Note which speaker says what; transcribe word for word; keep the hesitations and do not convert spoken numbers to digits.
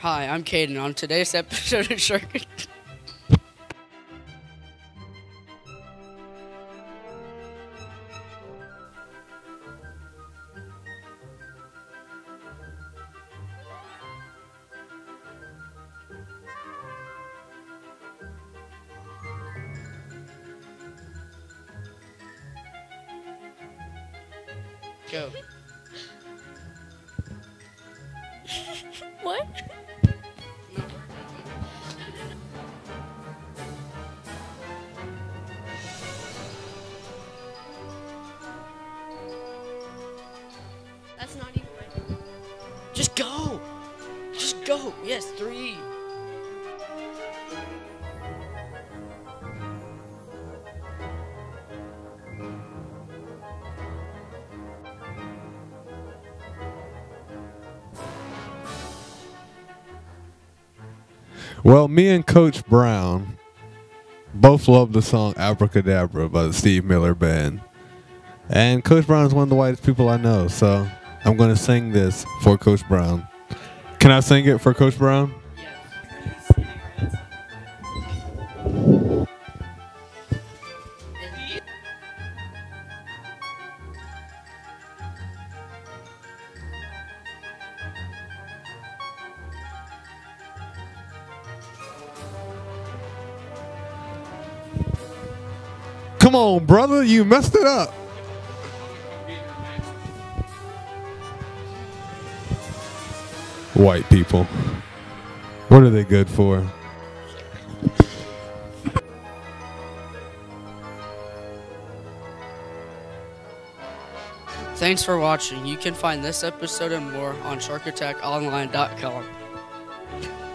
Speaker 1: Hi, I'm Caden. On today's episode of Shark Attack. Go.
Speaker 2: What? That's not even right.
Speaker 1: Just go. Just go. Yes, three.
Speaker 3: Well, me and Coach Brown both love the song Abracadabra by the Steve Miller Band. And Coach Brown is one of the whitest people I know, so I'm going to sing this for Coach Brown. Can I sing it for Coach Brown? Come on, brother, you messed it up. White people. What are they good for?
Speaker 1: Thanks for watching. You can find this episode and more on shark attack online dot com.